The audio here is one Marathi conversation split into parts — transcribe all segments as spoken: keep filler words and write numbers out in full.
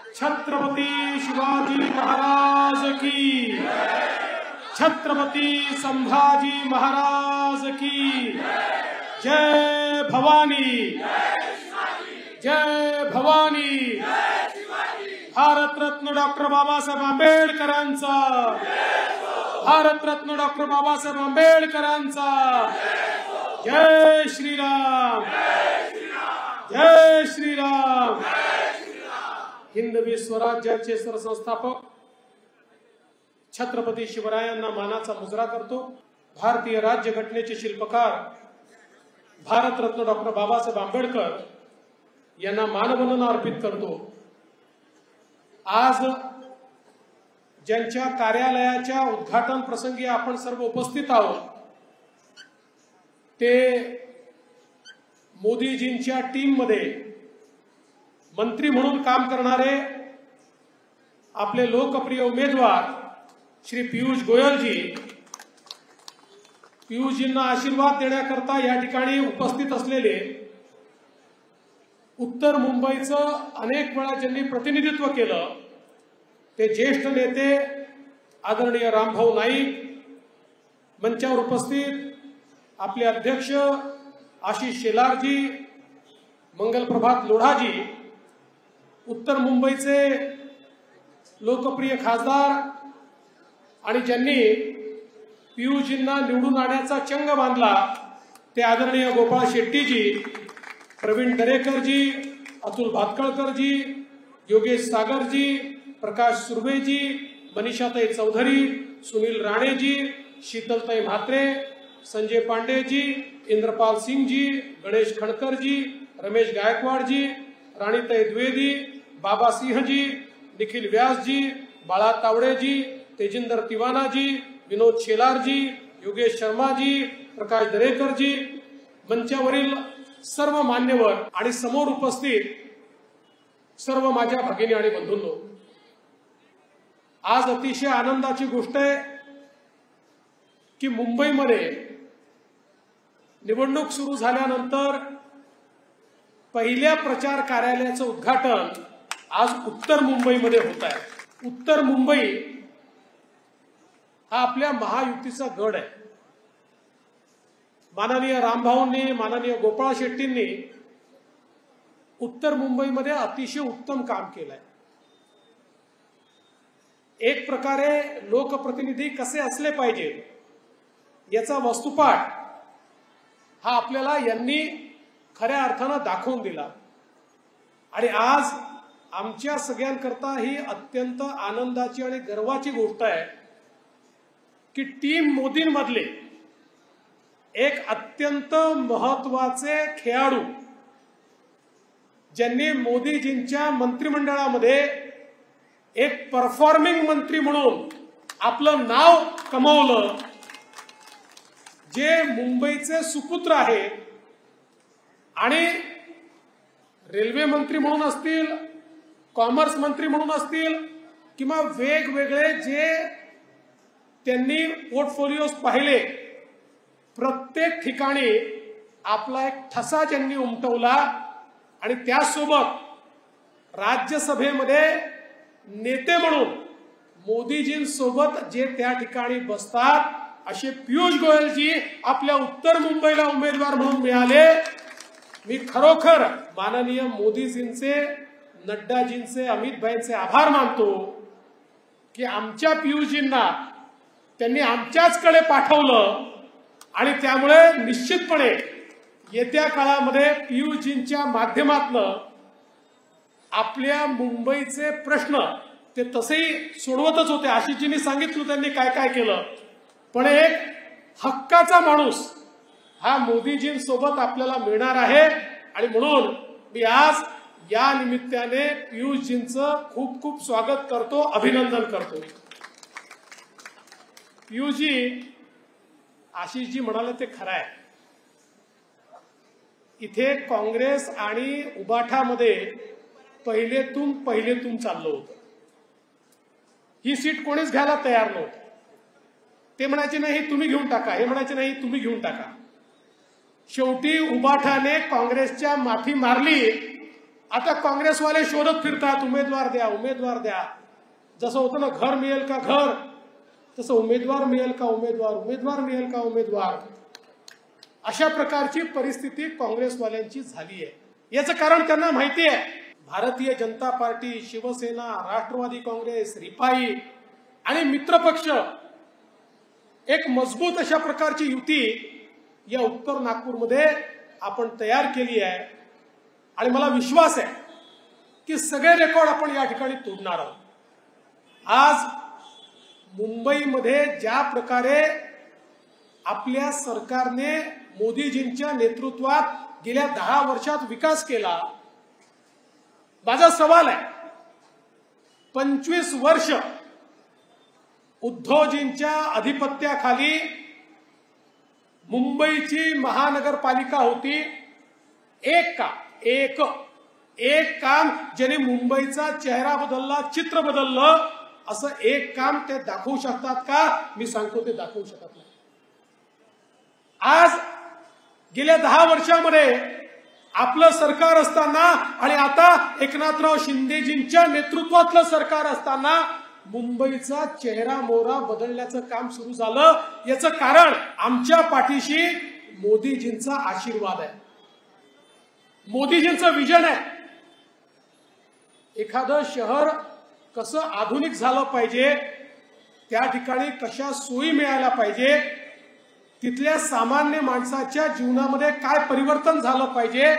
छत्रपति शिवाजी महाराज की, छत्रपति संभाजी महाराज की जय भवानी, जय भवानी। भारत रत्न डॉक्टर बाबासाहेब आंबेडकरांचा, भारत रत्न डॉक्टर बाबासाहेब आंबेडकरांचा जय श्रीराम, जय श्रीराम। हिंदवी स्वराज्याचे सरसंस्थापक छत्रपती शिवरायांना मानाचा मुजरा करतो। भारतीय राज्यघटनेचे शिल्पकार भारतरत्न डॉक्टर बाबासाहेब आंबेडकर यांना मानवंदना अर्पित करतो। आज ज्यांच्या कार्यालयाच्या उद्घाटन प्रसंगी आपण सर्व उपस्थित आहोत ते मोदीजींच्या टीम मध्ये मंत्री म्हणून काम करणारे आपले लोकप्रिय उमेदवार श्री पियुष गोयलजी, पियुषजींना आशीर्वाद देण्याकरता या ठिकाणी उपस्थित असलेले उत्तर मुंबईचं अनेक वेळा ज्यांनी प्रतिनिधित्व केलं ते ज्येष्ठ नेते आदरणीय रामभाऊ नाईक, मंचावर उपस्थित आपले अध्यक्ष आशिष शेलारजी, मंगलप्रभात लोढाजी, उत्तर मुंबईचे लोकप्रिय खासदार आणि ज्यांनी पियुषजींना निवडून आणण्याचा चंग बांधला ते आदरणीय गोपाळ शेट्टीजी, प्रवीण दरेकरजी, अतुल भातखळकरजी, योगेश सागरजी, प्रकाश सुर्वेजी, मनीषाताई चौधरी, सुनील राणेजी, शीतलताई म्हात्रे, संजय पांडेजी, इंद्रपाल सिंगजी, गणेश खणकरजी, रमेश गायकवाडजी, राणीताई द्विवेदी, बाबा सिंहजी, निखिल व्यासजी, बाळा तावडेजी, तेजिंदर तिवानाजी, विनोद शेलारजी, योगेश शर्माजी, प्रकाश दरेकरजी, मंचावरील सर्व मान्यवर आणि समोर उपस्थित सर्व माझ्या भगिनी आणि बंधूंनो, आज अतिशय आनंदाची गोष्ट आहे की मुंबईमध्ये निवडणूक सुरू झाल्यानंतर पहिल्या प्रचार कार्यालयाचं उद्घाटन आज उत्तर मुंबईमध्ये होत आहे। उत्तर मुंबई हा आपल्या महायुतीचा गड आहे। माननीय रामभाऊंनी, माननीय गोपाळ शेट्टींनी उत्तर मुंबईमध्ये अतिशय उत्तम काम केलंय। एक प्रकारे लोकप्रतिनिधी कसे असले पाहिजे याचा वस्तुपाठ हा आपल्याला यांनी खऱ्या अर्थानं दाखवून दिला आणि आज आमच्या सगळ्यांकरता ही अत्यंत आनंदाची आणि गर्वाची गोष्ट आहे की टीम मोदींमधले एक अत्यंत महत्वाचे खेळाडू ज्यांनी मोदीजींच्या मंत्रिमंडळामध्ये एक परफॉर्मिंग मंत्री म्हणून आपलं नाव कमावलं, जे मुंबईचे सुपुत्र आहेत आणि रेल्वे मंत्री म्हणून असतील, कॉमर्स मंत्री म्हणून असतील किंवा वेगवेगळे जे त्यांनी पोर्टफोलिओज पाहिले, प्रत्येक ठिकाणी आपला एक ठसा ज्यांनी उमटवला आणि त्यासोबत राज्यसभेमध्ये नेते म्हणून मोदीजींसोबत जे त्या ठिकाणी बसतात असे पियुष गोयलजी आपल्या उत्तर मुंबईला उमेदवार म्हणून मिळाले। मी खरोखर माननीय मोदीजींचे, नड्डाजींचे, अमित भाईंचे आभार मानतो की आमच्या पियुषजींना त्यांनी आमच्याचकडे पाठवलं आणि त्यामुळे निश्चितपणे येत्या काळामध्ये पियुषजींच्या माध्यमातून आपल्या मुंबईचे प्रश्न ते तसेही सोडवतच होते। आशिषजींनी सांगितलं त्यांनी काय काय केलं, पण एक हक्काचा माणूस हा मोदीजींसोबत आपल्याला मिळणार आहे आणि म्हणून मी आज या निमित्ताने पियुषजींचं खूप खूप स्वागत करतो, अभिनंदन करतो। पियुषजी, आशिषजी म्हणाले ते खरं आहे, इथे काँग्रेस आणि उबाठामध्ये पहिलेतून पहिलेतून चाललं होतं। ही सीट कोणीच घ्यायला तयार नव्हतं। ते म्हणायचे नाही तुम्ही घेऊन टाका, हे म्हणायचे नाही तुम्ही घेऊन टाका। शेवटी उबाठाने काँग्रेसच्या माफी मारली आता काँग्रेसवाले शोधत फिरतात, उमेदवार द्या उमेदवार द्या. जसं होतं ना, घर मिळेल का घर, तसं उमेदवार मिळेल का उमेदवार, उमेदवार मिळेल का उमेदवार. अशा प्रकारची परिस्थिती काँग्रेसवाल्यांची झाली आहे. याचं कारण त्यांना माहिती आहे, भारतीय जनता पार्टी, शिवसेना, राष्ट्रवादी काँग्रेस, रिपाई आणि मित्रपक्ष एक मजबूत अशा प्रकारची युती या उत्तर नागपूरमध्ये आपण तयार केली आहे. आणि मला विश्वास आहे की सगळे रेकॉर्ड आपण या ठिकाणी तोडणार आहोत. आज मुंबईमध्ये ज्या प्रकारे आपल्या सरकारने मोदीजींच्या नेतृत्वात गेल्या दहा वर्षात विकास केला, माझा सवाल आहे, पंचवीस वर्ष उद्धवजींच्या अधिपत्याखाली मुंबईची महानगरपालिका होती. एक काम एक एक काम ज्याने मुंबईचा चेहरा बदलला, चित्र बदललं, असं एक काम ते दाखवू शकतात का? मी सांगतो ते दाखवू शकत नाही. आज गेल्या दहा वर्षामध्ये आपलं सरकार असताना आणि आता एकनाथराव शिंदेजींच्या नेतृत्वातलं सरकार असताना मुंबईचा चेहरा मोहरा बदलण्याचं काम सुरू झालं. याचं कारण आमच्या पाठीशी मोदीजींचा आशीर्वाद आहे, मोदीजींचं विजन आहे. एखादं शहर कसं आधुनिक झालं पाहिजे, त्या ठिकाणी कशा सोयी मिळायला पाहिजे, तिथल्या सामान्य माणसाच्या जीवनामध्ये काय परिवर्तन झालं पाहिजे,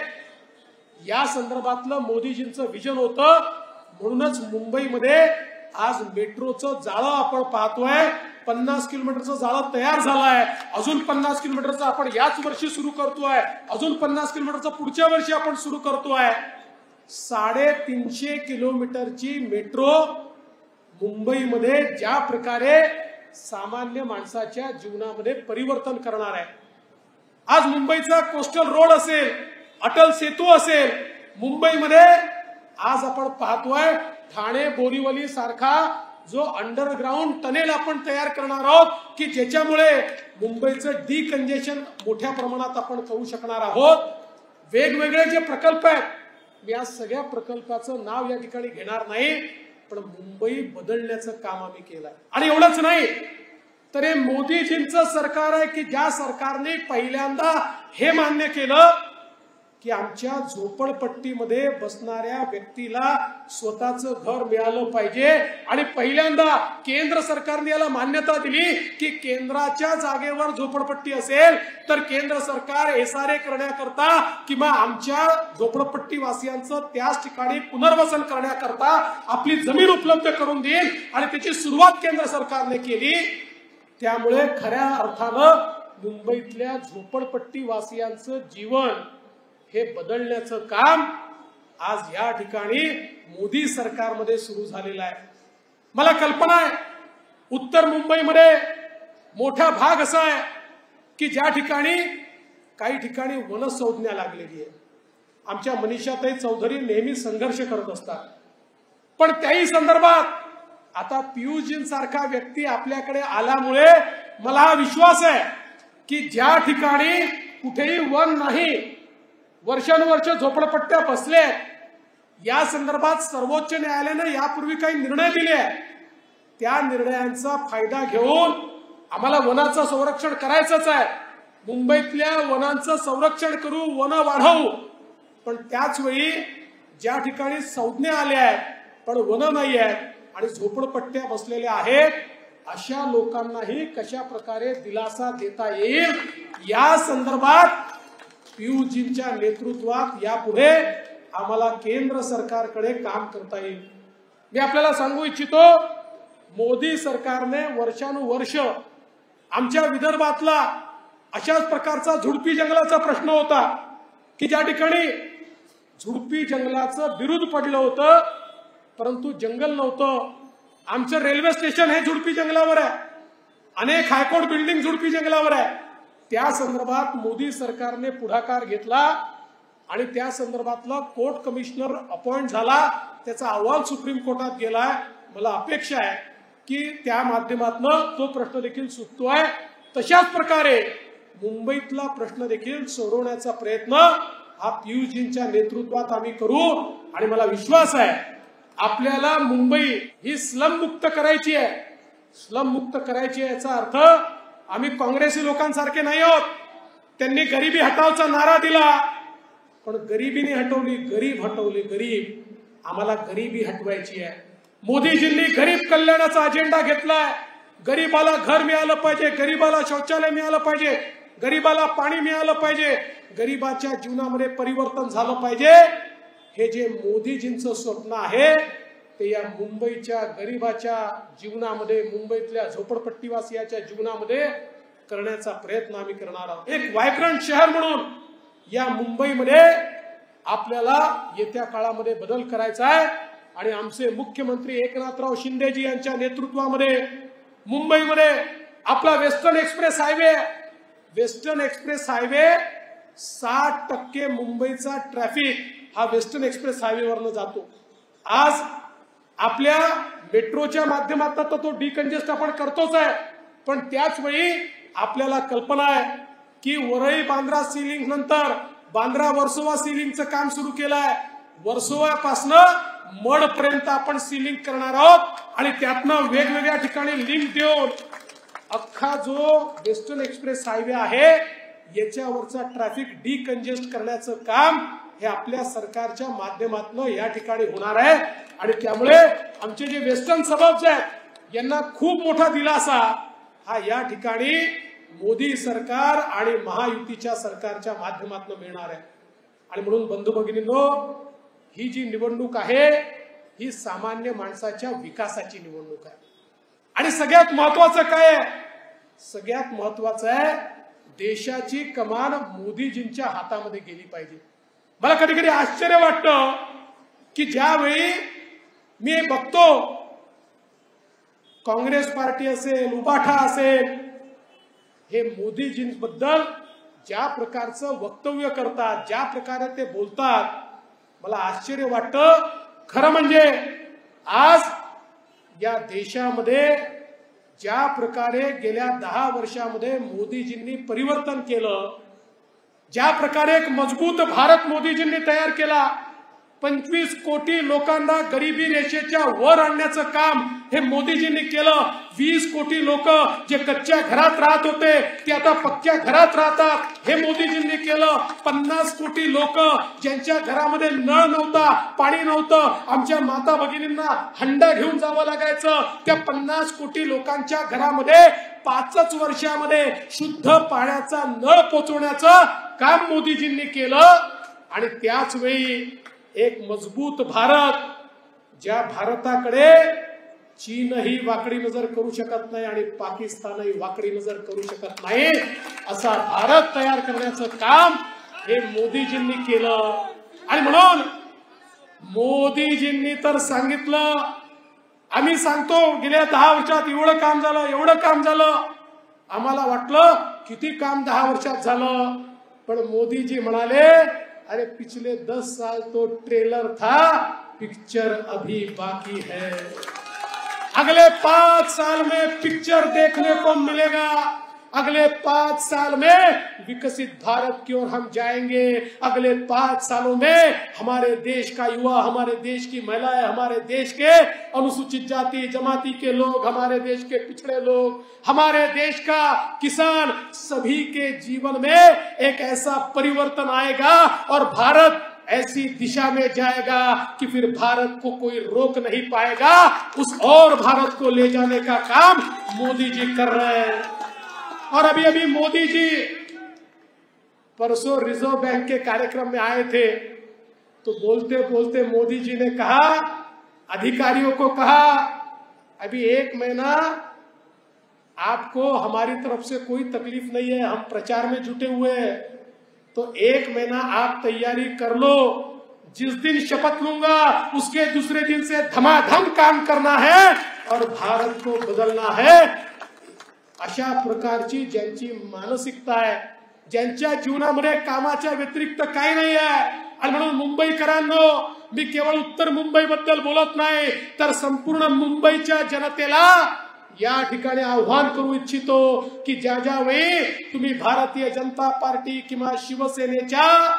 या संदर्भातलं मोदीजींचं विजन होतं. म्हणूनच मुंबईमध्ये आज मेट्रोचं जाळं आपण पाहतोय. पन्नास किलोमीटरचं जाळं तयार झालंय. अजून पन्नास किलोमीटरचं आपण याच वर्षी सुरू करतोय. अजून पन्नास किलोमीटरचं पुढच्या वर्षी आपण सुरू करतोय. साडेतीनशे किलोमीटरची मेट्रो मुंबईमध्ये ज्या प्रकारे सामान्य माणसाच्या जीवनामध्ये परिवर्तन करणार आहे. आज मुंबईचा कोस्टल रोड असेल, अटल सेतू असेल, मुंबईमध्ये आज आपण पाहतोय ठाणे बोरीवली सारखा जो अंडरग्राऊंड टनेल आपण तयार करणार आहोत की ज्याच्यामुळे मुंबईचं डिकंजेशन मोठ्या प्रमाणात आपण करू शकणार आहोत. वेगवेगळे जे प्रकल्प आहेत, मी या सगळ्या प्रकल्पाचं नाव या ठिकाणी घेणार नाही, पण मुंबई बदलण्याचं काम आम्ही केलंय. आणि एवढंच नाही तर हे मोदीजींचं सरकार आहे की ज्या सरकारने पहिल्यांदा हे मान्य केलं की आमच्या झोपडपट्टीमध्ये बसणाऱ्या व्यक्तीला स्वतःचं घर मिळालं पाहिजे. आणि पहिल्यांदा केंद्र सरकारने याला मान्यता दिली की केंद्राच्या जागेवर झोपडपट्टी असेल तर केंद्र सरकार एसआरए करण्याकरता किंवा आमच्या झोपडपट्टी वासियांचं त्याच ठिकाणी पुनर्वसन करण्याकरता आपली जमीन उपलब्ध करून देईल. आणि त्याची सुरुवात केंद्र सरकारने केली. त्यामुळे खऱ्या अर्थानं मुंबईतल्या झोपडपट्टी वासियांचं जीवन हे बदलण्याचं काम आज या ठिकाणी मोदी सरकारमध्ये सुरू झालेलं आहे. मला कल्पना आहे उत्तर मुंबईमध्ये मोठा भाग असा आहे की ज्या ठिकाणी काही ठिकाणी वनसंज्ञा लागलेली आहे. आमच्या मनीषाताई चौधरी नेहमी संघर्ष करत असतात, पण त्याही संदर्भात आता पियुषजींसारखा व्यक्ती आपल्याकडे आल्यामुळे मला हा विश्वास आहे की ज्या ठिकाणी कुठेही वन नाही, वर्षानुवर्ष झोपडपट्ट्या बसले, या संदर्भात सर्वोच्च न्यायालयाने यापूर्वी काही निर्णय दिले आहेत. त्या निर्णयांचा फायदा घेऊन आम्हाला वनाचं संरक्षण करायचंच आहे. मुंबईतल्या वनांचं संरक्षण करू, वन वाढवू, पण त्याच वेळी ज्या ठिकाणी संज्ञा आल्या आहेत पण वन नाही आहेत आणि झोपडपट्ट्या बसलेल्या आहेत, अशा लोकांनाही कशा प्रकारे दिलासा देता येईल या संदर्भात पियुषजींच्या नेतृत्वात यापुढे आम्हाला केंद्र सरकारकडे काम करता येईल. मी आपल्याला सांगू इच्छितो, मोदी सरकारने वर्षानुवर्ष आमच्या विदर्भातला अशाच प्रकारचा झुडपी जंगलाचा प्रश्न होता की ज्या ठिकाणी झुडपी जंगलाचं बिरुद पडलं होतं परंतु जंगल नव्हतं. आमचं रेल्वे स्टेशन हे झुडपी जंगलावर आहे, अनेक हायकोर्ट बिल्डिंग झुडपी जंगलावर आहे. त्या संदर्भात मोदी सरकारने पुढाकार घेतला आणि त्या संदर्भातला कोर्ट कमिशनर अपॉइंट झाला. त्याचा अहवाल सुप्रीम कोर्टात गेलाय. मला अपेक्षा आहे की त्या माध्यमातून तो प्रश्न देखील सुटतोय. तशाच प्रकारे मुंबईतला प्रश्न देखील सोडवण्याचा प्रयत्न हा पियुषजींच्या नेतृत्वात आम्ही करू आणि मला विश्वास आहे आपल्याला मुंबई ही स्लम मुक्त करायची आहे. स्लम मुक्त करायची आहे याचा अर्थ आम्ही काँग्रेसी लोकांसारखे नाही आहोत. त्यांनी गरिबी हटावचा नारा दिला पण गरिबीने हटवली, गरीब हटवले. गरीब आम्हाला गरिबी हटवायची आहे. मोदीजींनी गरीब कल्याणाचा अजेंडा घेतलाय. गरीबाला घर मिळालं पाहिजे, गरीबाला शौचालय मिळालं पाहिजे, गरीबाला पाणी मिळालं पाहिजे, गरीबाच्या जीवनामध्ये परिवर्तन झालं पाहिजे. हे जे मोदीजींचं स्वप्न आहे ते या मुंबईच्या गरीबाच्या जीवनामध्ये, मुंबईतल्या झोपडपट्टीवासियाच्या जीवनामध्ये करण्याचा प्रयत्न आम्ही करणार आहोत. एक व्हायब्रंट शहर म्हणून या मुंबईमध्ये आपल्याला येत्या काळामध्ये बदल करायचा आहे आणि आमचे मुख्यमंत्री एकनाथराव शिंदेजी यांच्या नेतृत्वामध्ये मुंबईमध्ये आपला western express highway western express highway साठ टक्के मुंबईचा ट्रॅफिक हा वेस्टर्न एक्सप्रेस हायवेवरनं जातो. आज आपल्या मेट्रोच्या माध्यमातून तर तो डिकंजेस्ट आपण करतोच आहे पण त्याच वेळी आपल्याला कल्पना आहे की वरळी बांद्रा सीलिंग नंतर बांद्रा वर्सोवा सीलिंगचं काम सुरू केलं आहे. वर्सोवापासनं मड पर्यंत आपण सीलिंग करणार आहोत आणि त्यातनं वेगवेगळ्या ठिकाणी लिंक देऊन अख्खा जो वेस्टर्न एक्सप्रेस हायवे आहे याच्यावरचा ट्रॅफिक डिकंजेस्ट करण्याचं काम हे आपल्या सरकारच्या माध्यमातून या ठिकाणी होणार आहे. आणि त्यामुळे आमचे जे वेस्टर्न सबर्ब्स आहेत यांना खूप मोठा दिलासा हा या ठिकाणी मोदी सरकार आणि महायुतीच्या सरकारच्या माध्यमातून मिळणार आहे. आणि म्हणून बंधू भगिनींनो, ही जी निवडणूक आहे ही सामान्य माणसाच्या विकासाची निवडणूक आहे. आणि सगळ्यात महत्वाचं काय आहे? सगळ्यात महत्वाचं आहे देशाची कमान मोदीजींच्या हातामध्ये गेली पाहिजे. मला कधी कधी आश्चर्य वाटतं की ज्यावेळी मी बघतो काँग्रेस पार्टी असेल, उबाठा असेल, हे मोदीजींबद्दल ज्या प्रकारचं वक्तव्य करतात, ज्या प्रकारे ते बोलतात, मला आश्चर्य वाटतं. खरं म्हणजे आज या देशामध्ये ज्या प्रकारे गेल्या दहा वर्षामध्ये मोदीजींनी परिवर्तन केलं, ज्या प्रकारे एक मजबूत भारत मोदीजींनी तयार केला, पंचवीस कोटी लोकांना गरिबी रेषेच्या वर आणण्याचं काम हे मोदीजींनी केलं. वीस कोटी लोक जे कच्च्या घरात राहत होते ते आता पक्क्या घरात राहतात हे मोदीजींनी केलं. पन्नास कोटी लोक ज्यांच्या घरामध्ये नळ नव्हता, पाणी नव्हतं, आमच्या माता भगिनींना हंडा घेऊन जावं लागायचं, त्या पन्नास कोटी लोकांच्या घरामध्ये पाचच वर्षामध्ये शुद्ध पाण्याचा नळ पोचवण्याचं काम मोदीजींनी केलं. आणि त्याच वेळी एक मजबूत भारत, ज्या भारताकडे चीनही वाकडी नजर करू शकत नाही आणि पाकिस्तानही वाकडी नजर करू शकत नाही, असा भारत तयार करण्याचं काम हे मोदीजींनी केलं. आणि म्हणून मोदीजींनी तर सांगितलं, आम्ही सांगतो गेल्या दहा वर्षात एवढं काम झालं, एवढं काम झालं. आम्हाला वाटलं किती काम दहा वर्षात झालं, पण मोदीजी म्हणाले अरे पिछले दस साल तो ट्रेलर था, पिक्चर अभी बाकी है. अगले पांच साल में पिक्चर देखने को मिलेगा. अगले पांच साल में विकसित भारत की ओर हम जाएंगे. अगले पांच सालों में हमारे देश का युवा, हमारे देश की महिलाएं, हमारे देश के अनुसूचित जाति जमाती के लोग, हमारे देश के पिछड़े लोग, हमारे देश का किसान, सभी के जीवन में एक ऐसा परिवर्तन आएगा और भारत ऐसी दिशा में जाएगा कि फिर भारत को कोई रोक नहीं पाएगा. उस और भारत को ले जाने का काम मोदी जी कर रहे हैं. और अभी अभी मोदी जी परसों रिजर्व बैंक के कार्यक्रम में आए थे तो बोलते बोलते मोदी जी ने कहा, अधिकारियों को कहा, अभी एक महीना आपको हमारी तरफ से कोई तकलीफ नहीं है, हम प्रचार में जुटे हुए हैं, तो एक महीना आप तैयारी कर लो. जिस दिन शपथ लूंगा उसके दूसरे दिन से धमाधम काम करना है और भारत को बदलना है. अशा प्रकारची ज्यांची मानसिकता आहे, ज्यांच्या जीवनामध्ये कामाच्या व्यतिरिक्त काही नाही आहे. आणि म्हणून मुंबईकरांनो, मी केवळ उत्तर मुंबई बद्दल बोलत नाही तर संपूर्ण मुंबईच्या जनतेला या ठिकाणी आव्हान करू इच्छितो की ज्या ज्या वेळी तुम्ही भारतीय जनता पार्टी किंवा शिवसेनेच्या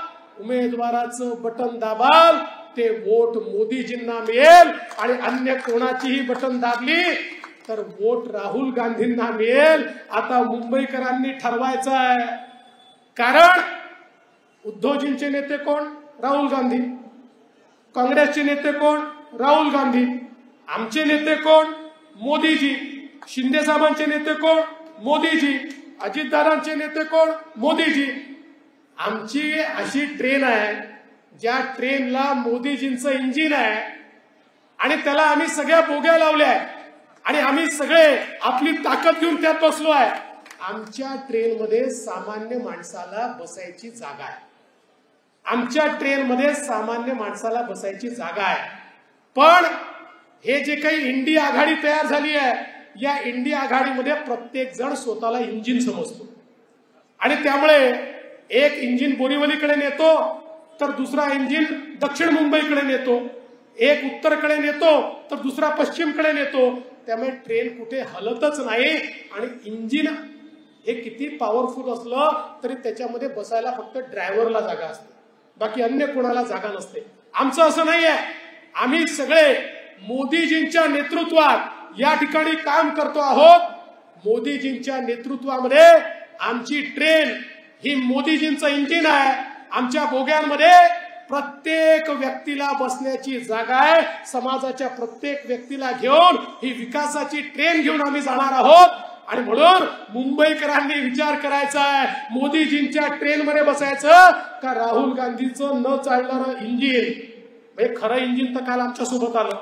उमेदवाराचं बटन दाबाल ते वोट मोदीजींना मिळेल आणि अन्य कोणाचीही बटन दाबली तर वोट राहुल गांधींना मिळेल. आता मुंबईकरांनी ठरवायचं आहे. कारण उद्धवजींचे नेते कोण? राहुल गांधी. काँग्रेसचे नेते कोण? राहुल गांधी. आमचे नेते कोण? मोदीजी. शिंदे साहेबांचे नेते कोण? मोदीजी. अजितदादांचे नेते कोण? मोदीजी. आमची अशी ट्रेन आहे ज्या ट्रेनला मोदीजींचं इंजिन आहे आणि त्याला आम्ही सगळ्या बोग्या लावल्या आहेत आणि आम्ही सगळे आपली ताकद घेऊन त्यात बसलो आहे. आमच्या ट्रेनमध्ये सामान्य माणसाला बसायची जागा आहे. आमच्या ट्रेनमध्ये सामान्य माणसाला बसायची जागा आहे. पण हे जे काही इंडिया आघाडी तयार झाली आहे या इंडिया आघाडीमध्ये प्रत्येक जण स्वतःला इंजिन समजतो आणि त्यामुळे एक इंजिन बोरीवलीकडे नेतो तर दुसरा इंजिन दक्षिण मुंबईकडे नेतो, एक उत्तरकडे नेतो तर दुसरा पश्चिमकडे नेतो. त्यामुळे ट्रेन कुठे हलतच नाही आणि इंजिन हे किती पॉवरफुल असलं तरी त्याच्यामध्ये बसायला फक्त ड्रायव्हरला जागा असते, बाकी अन्य कोणाला जागा नसते. आमचं असं नाही आहे. आम्ही सगळे मोदीजींच्या नेतृत्वात या ठिकाणी काम करतो आहोत. मोदीजींच्या नेतृत्वामध्ये आमची ट्रेन ही मोदीजींचं इंजिन आहे. आमच्या बोग्यांमध्ये प्रत्येक व्यक्तीला बसण्याची जागा आहे. समाजाच्या प्रत्येक व्यक्तीला घेऊन ही विकासाची ट्रेन घेऊन आम्ही जाणार आहोत आणि म्हणून मुंबईकरांनी विचार करायचा आहे मोदीजींच्या ट्रेनमध्ये बसायचं का राहुल गांधीचं न चालणारं इंजिन. म्हणजे खरं इंजिन तर काल आमच्या सोबत आलं.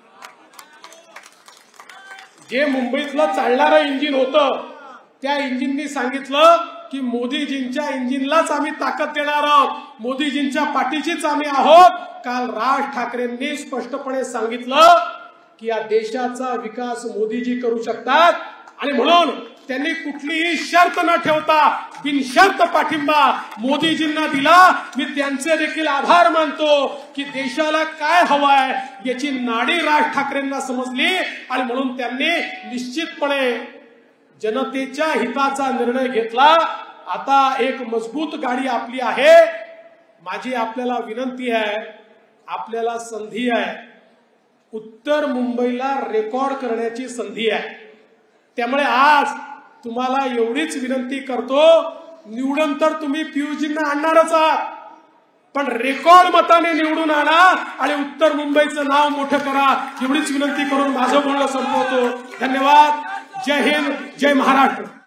जे मुंबईतलं चालणारं इंजिन होतं त्या इंजिननी सांगितलं की मोदीजींच्या इंजिनलाच आम्ही ताकद देणार आहोत, मोदीजींच्या पाठीशीच आम्ही आहोत. काल राज ठाकरेंनी स्पष्टपणे सांगितलं की या देशाचा विकास मोदीजी करू शकतात आणि म्हणून त्यांनी कुठलीही शर्त न ठेवता बिनशर्त पाठिंबा मोदीजींना दिला. मी त्यांचे देखील आभार मानतो की देशाला काय हवंय याची नाडी राज ठाकरेंना समजली आणि म्हणून त्यांनी निश्चितपणे जनतेच्या हिताचा निर्णय घेतला. आता एक मजबूत गाडी आपली आहे. माझी आपल्याला विनंती आहे, आपल्याला संधी आहे, उत्तर मुंबईला रेकॉर्ड करण्याची संधी आहे. त्यामुळे आज तुम्हाला एवढीच विनंती करतो, निवडून तर तुम्ही पियुषजींना आणणारच आहात पण रेकॉर्ड मताने निवडून आणा आणि उत्तर मुंबईचं नाव मोठं करा. एवढीच विनंती करून माझं बोलणं संपवतो. धन्यवाद. जय हिंद, जय महाराष्ट्र.